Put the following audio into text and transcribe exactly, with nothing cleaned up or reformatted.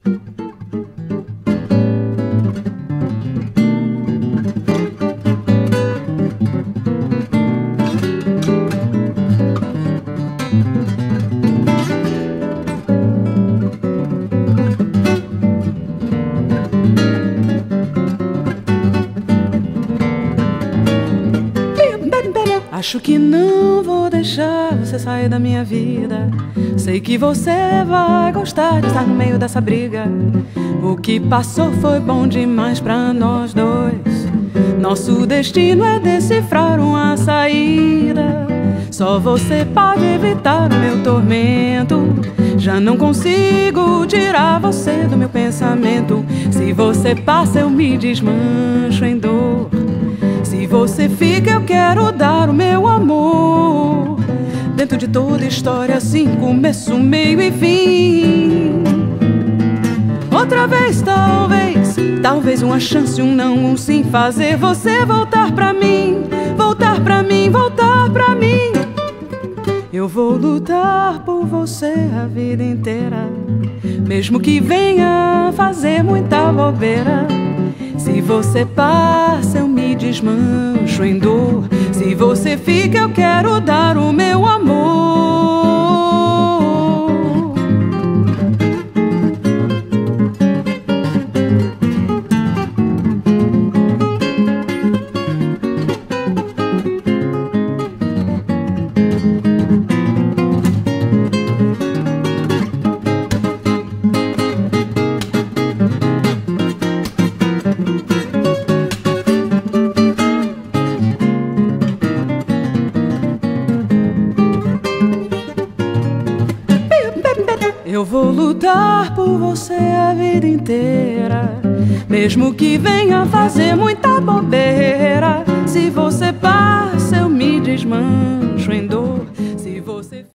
Acho que não vou deixar você sair da minha vida. Sei que você vai gostar de estar no meio dessa briga. O que passou foi bom demais pra nós dois. Nosso destino é decifrar uma saída. Só você pode evitar o meu tormento. Já não consigo tirar você do meu pensamento. Se você passa eu me desmancho em dor. Se você fica eu quero dar o meu amor. Dentro de toda história assim, começo, meio e fim. Outra vez talvez, talvez uma chance, um não, um sim. Fazer você voltar pra mim, voltar pra mim, voltar pra mim. Eu vou lutar por você a vida inteira, mesmo que venha fazer muita bobeira. Se você passa eu me desmancho em dor. Se você fica eu quero dar o meu amor. Eu vou lutar por você a vida inteira, mesmo que venha fazer muita bobeira. Se você passa eu me desmancho em dor.